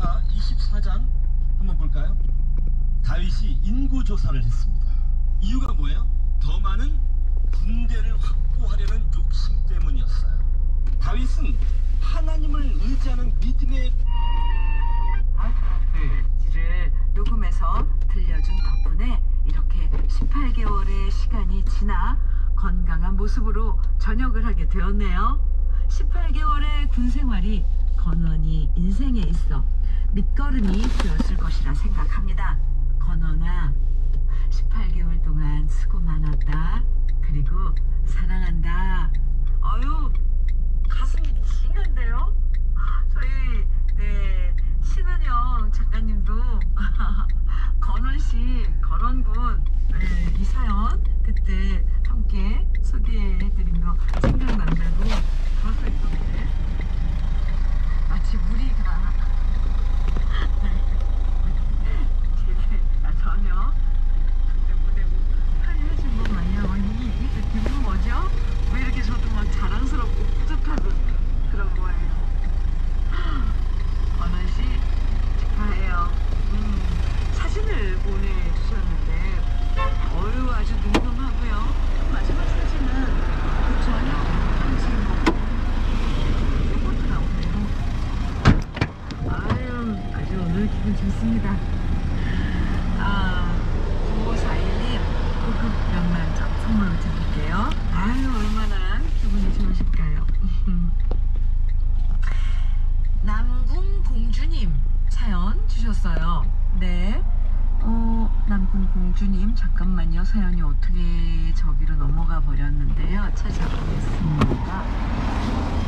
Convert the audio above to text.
사무엘하 24장 한번 볼까요? 다윗이 인구 조사를 했습니다. 이유가 뭐예요? 더 많은 군대를 확보하려는 욕심 때문이었어요. 다윗은 하나님을 의지하는 믿음의 를 녹음해서 들려준 덕분에 이렇게 18개월의 시간이 지나 건강한 모습으로 전역을 하게 되었네요. 18개월의 군 생활이 건원이 인생에 있어 밑거름이 되었을 것이라 생각합니다. 건원아, 18개월 동안 수고 많았다. 그리고 사랑한다. 아유, 가슴이 찡한데요? 저희 신은영 작가님도 건원시 건원군 이 사연 그때 함께 소개해드린 거 생각난다고 벌써 이렇게 마치 우리가 전혀 군대 보내고 편리해진 것 마냥 이게 기분 뭐죠? 왜 이렇게 저도 막 자랑스럽고 뿌듯하고 그런 거예요. 건원씨 축하해요. 사진을 보내주셨는데 어유 아주 늠름하고요. 마지막 사진은 그 저녁 한지 이것도 나오네요. 아유 아주 오늘 기분 좋습니다. 9541님 고급 명란젓 선물로 드릴게요. 아유 얼마나 기분이 좋으실까요? 남궁공주님 사연 주셨어요. 네. 남궁공주님 잠깐만요. 사연이 어떻게 저기로 넘어가 버렸는데요. 찾아보겠습니다.